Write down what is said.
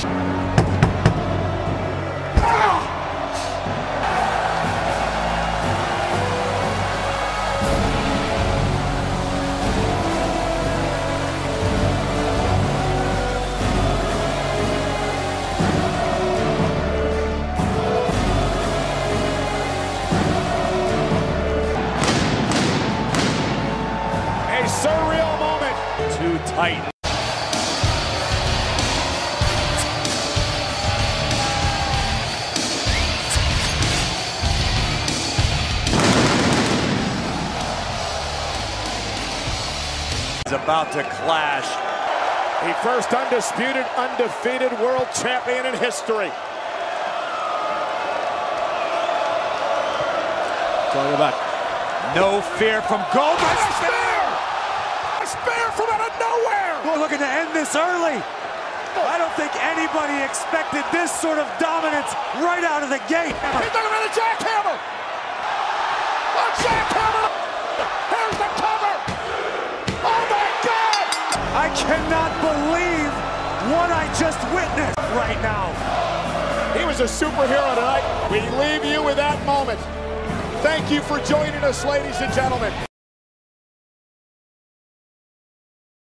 Surreal moment. Too tight. Is about to clash. The first undisputed, undefeated world champion in history. Talking about no fear from Gomez. A spear from out of nowhere! We're looking to end this early. I don't think anybody expected this sort of dominance right out of the gate. He's looking for the jackhammer! A jackhammer! Here's the cover! Oh my God! I cannot believe what I just witnessed right now. He was a superhero tonight. We leave you with that moment. Thank you for joining us, ladies and gentlemen.